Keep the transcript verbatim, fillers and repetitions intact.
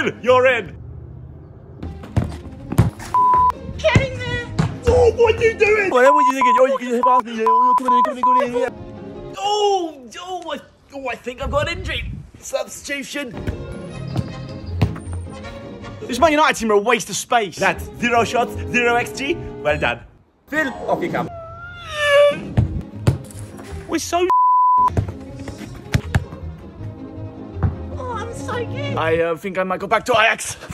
Phil, you're in. Get in there. Oh, what are you doing? What were you thinking? Oh, you can hit past me. Oh, come on, come on, come on, come on. Oh, oh, I, oh, I think I've got an injury. Substitution. This Man United team are a waste of space. That's zero shots, zero X G. Well done. Phil, off you come. We're so. Oh, I'm so good. I uh, think I might go back to Ajax.